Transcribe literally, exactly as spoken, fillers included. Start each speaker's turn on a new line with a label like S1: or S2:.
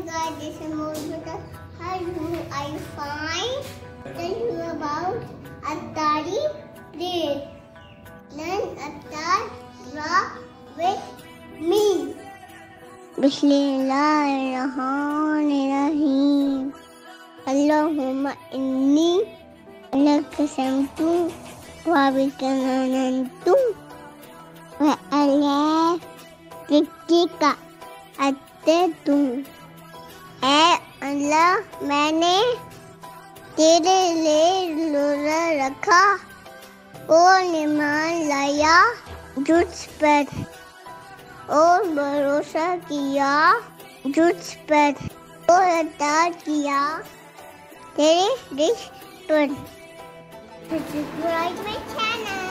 S1: Guys, this is Mahrosh. How do I find? Tell you about Aftari day. Learn Aftar Dua with me. Bismillahirrahmanirrahim. Allahumma inni laka samtu wa bika nanantu wa ala zikrika अत्तू। ऐ अल्लाह, मैंने तेरे लिए रोज़ा रखा और ईमान लाया तुझ पर और भरोसा किया तुझ पर और अताअत किया तेरे रिज़्क़ पर। Subscribe my channel.